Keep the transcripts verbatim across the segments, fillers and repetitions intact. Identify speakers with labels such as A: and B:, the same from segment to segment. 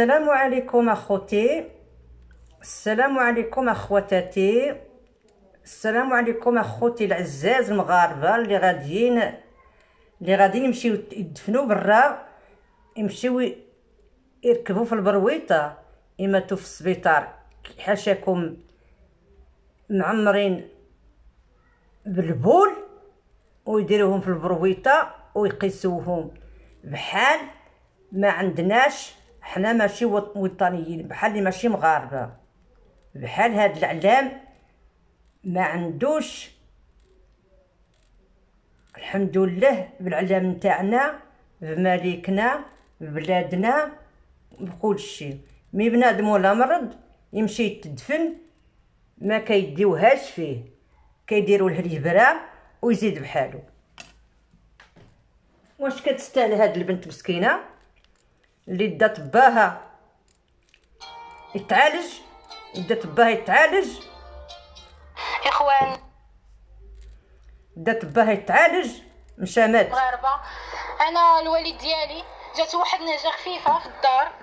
A: السلام عليكم اخوتي، السلام عليكم اخواتاتي، السلام عليكم اخوتي العزاز المغاربه اللي غاديين اللي غاديين يمشيو يدفنوا برا، يمشيو يركبوا في البرويطه، يماتوا في السبيطار حاشاكم معمرين بالبول ويديروهم في البرويطه ويقيسوهم بحال ما عندناش حنا ماشي وطنيين، بحال اللي ماشي مغاربه، بحال هاد العلام ما عندوش الحمد لله بالعلام نتاعنا بملكنا ببلادنا بكل شيء. مي بنادم ولا مرض يمشي يتدفن ما كيديوهاش فيه، كيديروا له الجبره ويزيد بحالو. واش كتستاهل هاد البنت مسكينه اللي دات باها يتعالج، دات باها يتعالج
B: اخوان،
A: دات باها يتعالج مشى مات.
B: مغاربه، انا الوالد ديالي جات واحد نهجه خفيفه في الدار،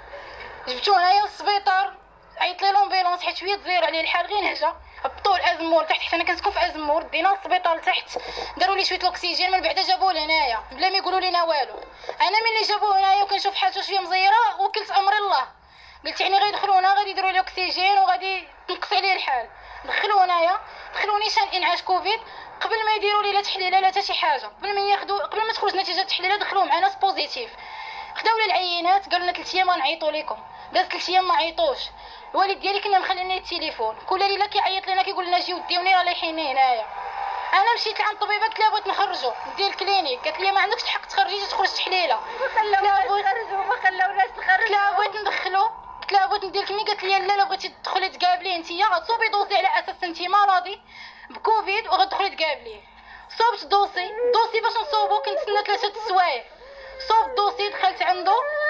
B: جبتو هنايا للسبيطار، عيط لي لومبيلونس حيت شويه تزير عليه الحال، غير نهجه هبطوا لازمور تحت، حيت انا كنسكن في ازمور، دينا للسبيطار لتحت، داروا لي شويه الاكسجين، من بعدا جابوه لهنايا بلا ما يقولوا لينا والو. انا ملي جابوه هنايا وكنشوف حالته شويه مزيره وكلت امر الله، قلت يعني غيدخلونا غادي يديروا لي اكسجين وغادي تنقص عليه الحال. دخلوا هنايا، دخلوا نيشان انعاش كوفيد، قبل ما يديروا لي لا تحليله لا حتى شي حاجه، قبل ما ياخذوا قبل ما تخرج نتيجه التحليله دخلوا معنا بوزيتيف، خداو لي العينات، قالوا لنا ثلاث ايام غنعيطوا لكم، داز ثلاث ايام ما عيطوش. الوالد ديالي كنا مخلينا التليفون، كل ليله كيعيط لنا كيقول لنا جيو ديوني راه لايحيني هنايا. انا مشيت لعند الطبيبه قلت لها بغيت نخرجو ندير الكلينيك، قالت لي ما عندكش الحق تخرجي تخرج تحليله،
C: ما خلاوناش نخرجوا ما خلاوناش نخرجوا.
B: قلت لها بغيت ندخلو، قلت لها بغيت ندير الكلينيك، قالت لي لا لا بغيتي تدخلي تقابليه نتيا غتصوبي دوسي على اساس انتي مرضي بكوفيد وغتدخلي تقابليه. صوبت دوسي دوسي باش نصوبو كنتسنى ثلاثه السوايع، صوب دوسي دخلت عنده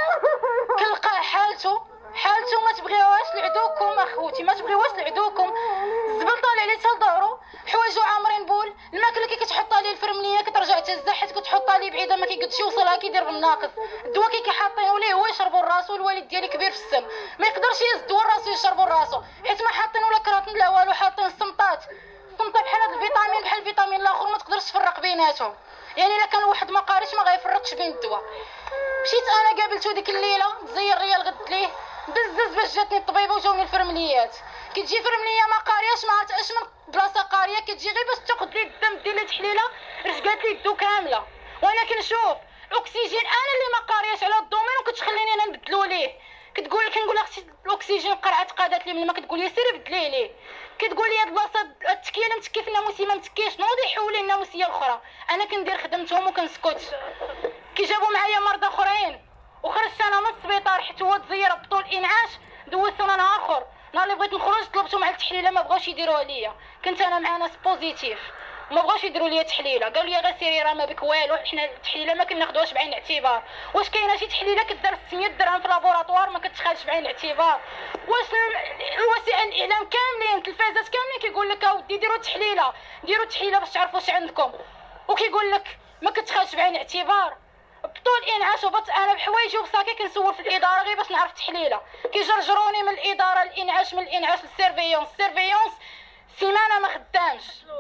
B: كنلقاه حالته حالته ما تبغيوهاش لعدوكم اخوتي، ما تبغيوهاش لعدوكم، الزبل طالع عليه حتى لظهرو، حوايجو عامرين بول، الماكله كي كتحطها ليه الفرمليه كترجع تهزها حيت كتحطها ليه بعيده ما كيقدش يوصلها كيدير بالناقص، الدواء كي كيحاطينو ليه هو يشربو لراسو، الوالد ديالي كبير في السن ما يقدرش يهز الدواء لراسو يشربو لراسو حيت ما حاطينو لا كراتين لا والو، حاطين الصمطات الصمطه بحال هاد الفيتامين بحال الفيتامين الاخر ما تقدرش تفرق بيناتهم، يعني الا كان واحد ما قاريش ما غيفرقش بين الدواء. مشيت انا قابلتو ديك الليله تزير ريال غدت ليه بزز باش جاتني الطبيبه وجاوني الفرمليات، كتجي فرمليه ما قارياش ما عرفتش من بلاصه قاريه، كتجي غير باش تاخذ لي الدم دير لي تحليله، رجعت لي الدو كامله وانا كنشوف الاكسجين انا اللي ما قارياش على الدومين وكتخليني انا نبدلو ليه، كتقول كنقول اختي الاكسجين قرعه قادت لي من ما كتقول لي سيري بدلي ليه، كتقول لي هاد البلاصه التكيه اللي متكي في الناموسيه ما متكيش، نوضي يحولي الناموسيه الاخرى، انا كندير خدمتهم وكنسكت. كي جابوا معايا مرضى اخرين وخرجت انا من السبيطار حيت هو تزير بطول الانعاش، دوزتو انا اخر نهار اللي بغيت نخرج طلبتهم على التحليله ما بغاوش يديروها ليا، كنت انا مع ناس بوزيتيف ما بغاوش يديروا لي تحليله، قالوا لي غير سيري راه ما بك والو، حنا التحليله ما كناخذوهاش بعين الاعتبار، واش كاينه شي تحليله كدار ستمية درهم في لابوراتوار ما كتخالش بعين الاعتبار، واش الوسائل الاعلام كاملين التلفازات كاملين كيقول لك اودي ديروا تحليله ديروا تحليله باش تعرفوا واش عندكم، وكيقول لك ما كتخالش بعين الاعتبار، بطول انعاش وبط انا بحوايجي وبصاكي كنسول في الاداره غير باش نعرف تحليله، كيجرجروني من الاداره للانعاش من الانعاش للسيرفيونس، السيرفيونس سيمانه ما خدامش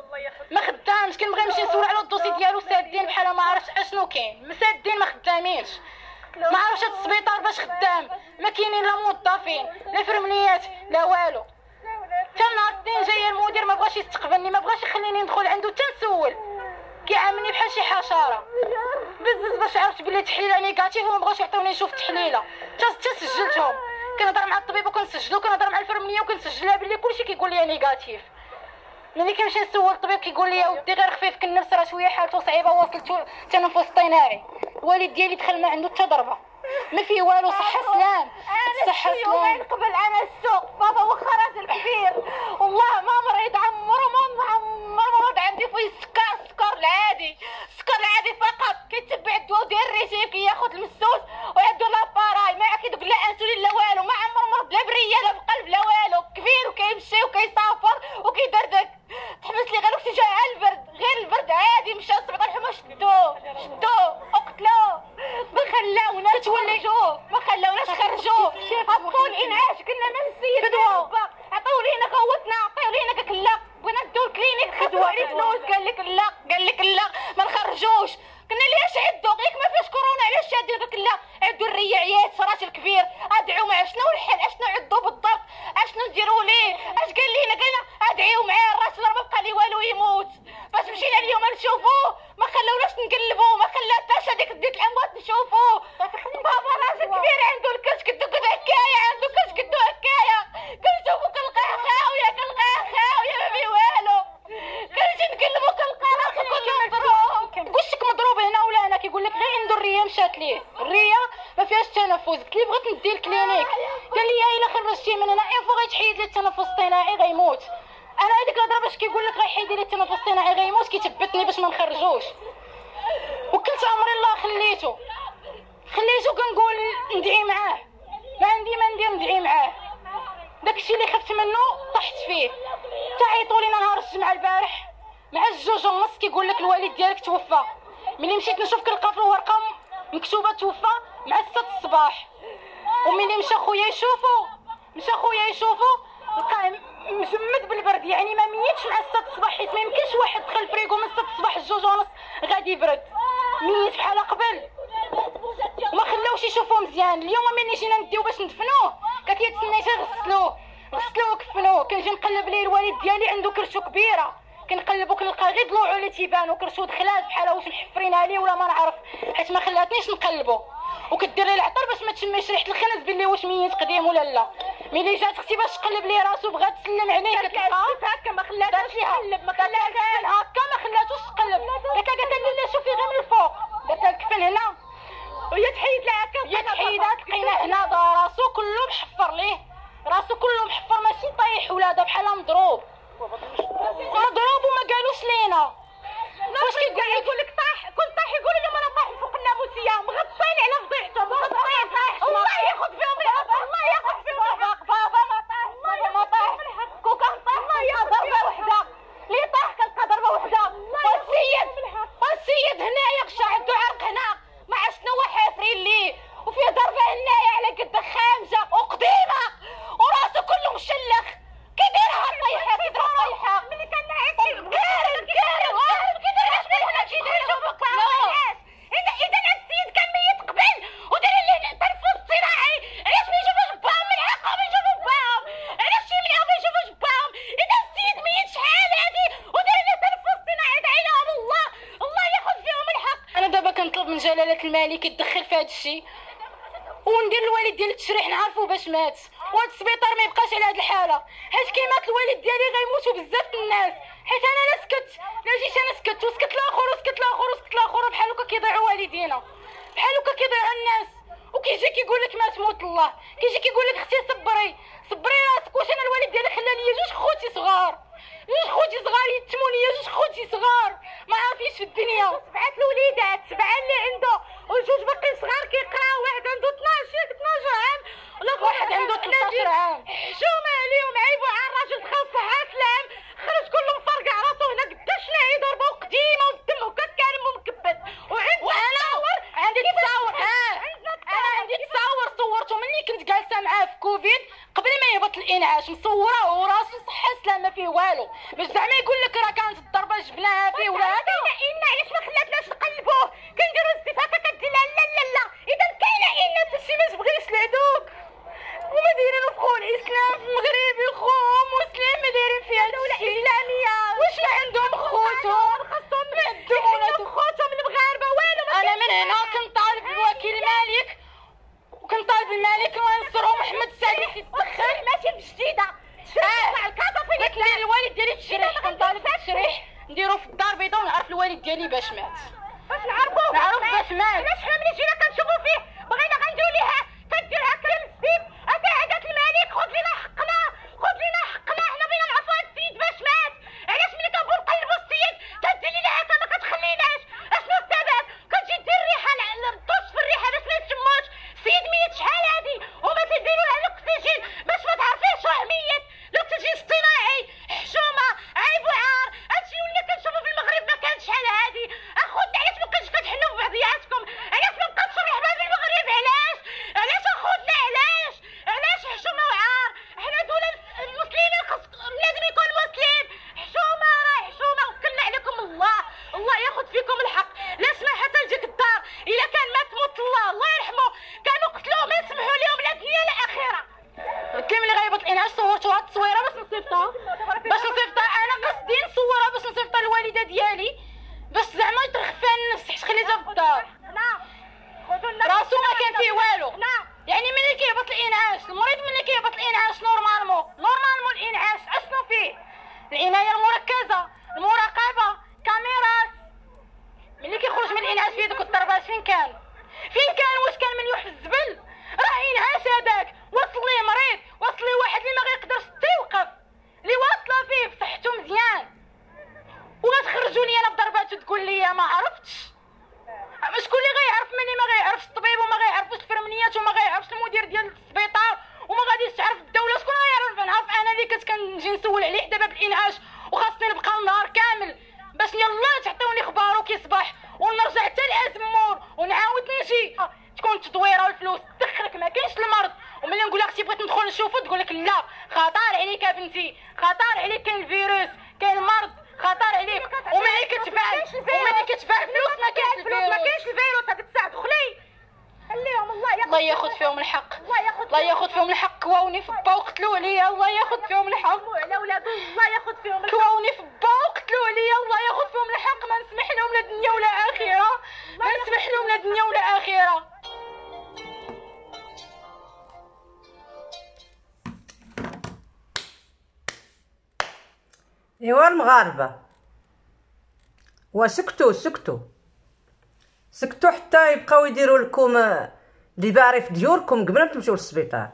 B: ما خدامش كنبغي نمشي نسول على الدوسي ديالو سادين بحال ما عرفتش اشنو كاين، مسادين ما خدامينش، ما عرفتش هاد السبيطار باش خدام، ما كاينين لا موظفين لا فرمليات لا والو، حتى نهار الاثنين جاي المدير ما بغاش يستقبلني ما بغاش يخليني ندخل عنده حتى نسول، كيعاملني بحال شي حشره، بزز باش عرفت بلي تحليله نيجاتيف وما بغاوش يعطيوني نشوف التحليله، حتى سجلتهم، كنهضر مع الطبيب وكنسجلو، كنهضر مع الفرمليه وكنسجلها بلي كلشي كيقول لي نيجاتيف، ملي كنمشي نسول الطبيب كيقول لي ودي غير خفيف كنفس راه شويه حالته صعيبه واصلتو تنفس اصطناعي، الوالد ديالي دخل ما عنده حتى ضربه ما فيه والو، صحه سلام صحه سلام.
C: يومين قبل انا السوق بابا واخا راجل كبير والله ما مريض عمره ما عمره مرض عندي فيه السكر، السكر العادي السكر العادي فقط، كيتبع الدواء ودير الريجيم كياخذ المسوس ويعدو لاباراي ما كيدوك لا انسولين لا والو، ما عمره مرض لا بريه لا بقلب لا والو، كبير وكيمشي وكيسافر وكيدردك، تحبس لي غير اكسجين على البرد غير البرد عادي، مشى للسبيطار حما شدوه شدوه وقتلوه ما خلاوناش خرجوه ما خلاوناش خرجوه نقلبوا، ما خلاتناش هذيك ديك الاموات نشوفوا. بابا راجل كبير عنده الكشك دوك هكايا، عنده كشك دو هكايا، كنشوفو كنلقاه خاويه كنلقاه خاويه ما فيه والو، كنجي نقلبو كنلقى راسو كله مضروب.
B: قلت لك مضروب هنا ولا هنا، كيقول لك غير عنده الريه مشات ليه، الريه ما فيهاش تنفس. قلت لي بغيت ندي الكلينيك، قال لي الا خرجتيه من هنا انفو غيتحيد لي التنفس الصناعي غيموت. انا هذيك الهضره باش كيقول لك غيحيد لي التنفس الصناعي غيموت كيثبتني باش ما نخرجوش، وكلت امري الله خليته خليته كنقول ندعي معاه، ما عندي ما ندير ندعي معاه. داكشي اللي خفت منه طحت فيه. تعيطوا لينا نهار الجمعه البارح مع الجوج ونص كيقول لك الوالد ديالك توفى. ملي مشيت نشوف كنلقى في الورقه مكتوبه توفى مع ستة الصباح. وملي مشى خويا يشوفو مشى خويا يشوفو لقاه مجمد بالبرد، يعني ما ميتش مع ستة الصباح، حيت ما يمكنش واحد دخل الفريكو من ستة الصباح الجوج ونص غادي يبرد، ميت بحال قبل. وما خلاوش يشوفوه مزيان. اليوم ملي جينا نديو باش ندفنوه قالت لي تسني حتى غسلوه غسلوه وكفنوه. كنجي نقلب ليه الوالد ديالي عنده كرشو كبيره، كنقلبو كنلقى غير ضلوعو اللي تيبانو كرشو دخلات بحال واش محفرينها ليه ولا ما نعرف، حيت ما خلاتنيش نقلبو. وكدير ليه العطر باش ما تشميش ريحه الخنز باللي واش ميت قديم ولا لا. ملي جات اختي باش تقلب ليه راسو بغات تسلم عليه كتلقى
C: هكا ما خلاتهاش يقلب، ما خلاتهاش
B: هكا ما خلاتوش تقلب. هكا قالت لي لا شوفي غير من الفوق، قالت لها الكفن هنا
C: وهي تحيد لها هكا،
B: هي تحيدات لقينا هنا دا راسو كله محفر ليه، راسو كله محفر ماشي طايح ولا دا بحال مضروب مضروب. وما قالوش لينا
C: واش كيقول يقول لك طاح، كنت طاح يقول لهم انا طاح فوق الناموسيه مغطين على فضيعته مغطين طاح. الله ياخذ فيهم العبر، الله ياخذ فيهم العبر. بابا ما طاح، بابا ما طاح، كون كان طاح الله ياخذ ضربه وحده، اللي طاح كنلقى ضربه وحده. والسيد والسيد هنايا غشا عنده عرق هنا ما عرفت هو حافرين ليه، وفيه ضربه هنايا على قد خامجه وقديمه، وراسو كله مشلخ. كيديرها طيحه كيديرها طيحه ملي كان ناعس كارم كارم كارم كيديرها شحال هادشي يدير يشوفك علاش. اذا اذا هاد السيد كان ميت قبل ودار ليه تنفس صناعي، علاش ما يشوفوش باهم من حقهم يشوفوا باهم، علاش شي من عاود يشوفوش باهم. اذا السيد ميت شحال هادي ودار ليه تنفس صناعي دعيناهم الله الله ياخذ فيهم الحق.
B: انا دابا كنطلب من جلاله الملك يتدخل في هذا الشيء وندير الوالد ديال التشريح نعرفو باش مات، وهاد السبيطار ما يبقاش على هاد الحاله، حيت كي مات الوالد ديالي غيموتوا بزاف الناس. حيت انا لا سكت لا جيت انا سكت وسكت الاخر وسكت الاخر وسكت الاخر، بحال هكا كيضيعوا والدينا، بحال هكا كيضيعوا الناس. وكيجي كيقول لك ما تموت الله، كيجي كيقول لك اختي صبري صبري راسك. واش انا الوالد ديالي خلى لي جوج خوتي صغار، جوج خوتي صغار يتموا لي، جوج خوتي صغار ما عارفينش في الدنيا.
C: سبعه الوليدات، سبعه اللي عنده وجوج باقي صغار كيقراو، واحد عنده اثناش اثناش عام
B: واحد عنده ثلاثة عام.
C: حشومه عليهم عيبوا على الراجل دخل صحة العام خرج كله مفرقع راسو هنا قداش لاعي ضربه قديمه والدم هكا كارم ومكبد.
B: وانا عندي تصاور اه انا عندي تصاور صورته ملي كنت جالسه معاه في كوفيد قبل ما يهبط الانعاش، مصوره وراسو صحه سلام ما فيه والو، باش زعما يقول لك راه كانت الضربه جبناها فيه ولا هذا.
C: إن علاش ما خلاتناش نقلبوه؟ كنديرو الزفافه كدير لا لا لا لا. اذا كاينه ان حتى شي ما تبغيش العدوك وما دايرين في خو الاسلام في مغربي خو مسلم ما دايرين فيها دوله اسلاميه.
B: واش لا عندهم خوتهم
C: خاصهم يعدوا خوتهم المغاربه والو.
B: انا من هنا كنطالب الوكيل الملك وكنطالب الملك الله ينصرو محمد السادس يتدخل.
C: ماشي بجديده
B: اه قلت لي الوالد ديالي التشريح، كنطالب التشريح نديرو في الدار البيضاء ونعرف الوالد ديالي باش مات،
C: باش نعرفوه
B: نعرف باش مات.
C: علاش حنا ملي جينا كنشوفو فيه بغينا غنديرو ليها كدير هكا للسيف هكا عادات الملك خذ لينا حقنا خذ لينا حقنا. حنا بغينا نعرفو هاد السيد باش مات، علاش ملي كنبغيو نقلبو السيد كدير لينا هكا ما كتخليناش. اشنو السبب؟ كتجي دير الريحه الطش في الريحه باش ما يتشموش. السيد ميت شحال هادي وما تيديروا له الاكسجين باش ما تعرفيش راه ميت. الاكسجين اصطناعي حشومه عيب وعار. هادشي اللي كنشوفو في المغرب ما كانش شحال هادي. اخوتنا علاش ما كنتش كتحنوا في بعضياتكم؟
B: راسو ما كان فيه والو. يعني ملي كيهبط الانعاش المريض ملي كيهبط الانعاش نورمالمون نورمالمون الانعاش اشنو فيه؟ العنايه المركزه، المراقبه، كاميرات. ملي كيخرج من الانعاش فيه دوك الضربات فين كان؟ فين كان؟ واش كان مليوح في الزبل؟ راه انعاش هذاك وصل ليه مريض، وصل ليه واحد اللي ما غيقدرش يوقف، اللي واصله فيه بصحته مزيان، وغتخرجوا لي انا بضربات وتقول لي ما عرفتش. شكون اللي غيعرف مني؟ ما غيعرفش الطبيب وما غيعرفش الفرمنيات وما غيعرفش المدير ديال السبيطار وما غاديش تعرف الدوله. شكون غيعرف؟ نعرف انا اللي كنت كنجي نسول عليه حدا باب الانعاش وخاصني نبقى النهار كامل باش يلا تعطيوني خبارو كيصبح ونرجع حتى لازمور ونعاود نجي. تكون تدويره والفلوس تدخلك ما كاينش المرض، وملي نقول لك بغيت ندخل نشوفو تقول لك لا خطر عليك بنتي، خطر عليك، كاين الفيروس كاين المرض خطر عليك. وملي كتباع وملي كتباع فلوس ما كاينش الفلوس، ما كاينش الفيروس. هذيك الساعه دخلي خليهم الله ياخذ الله ياخذ فيهم الحق، الله ياخذ الله ياخذ فيهم الحق. كواوني في با وقتلوا عليا، الله ياخذ فيهم الحق على ولادو، الله ياخذ فيهم الحق. كواوني في با وقتلوا عليا، الله ياخذ فيهم الحق. ما نسمح لهم لا دنيا ولا اخره، ما نسمح لهم لا دنيا ولا اخره.
A: ايوا المغاربه وسكتوا سكتوا سكتوا حتى يبقاو يديروا لكم اللي باعري في ديوركم قبل ما تمشيو للسبيطار.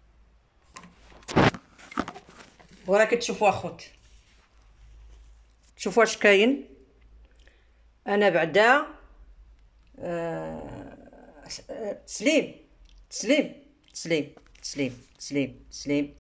A: وراك تشوفوا اخوت، تشوفوا اش كاين. انا بعدا أه... تسليم تسليم تسليم تسليم تسليم تسليم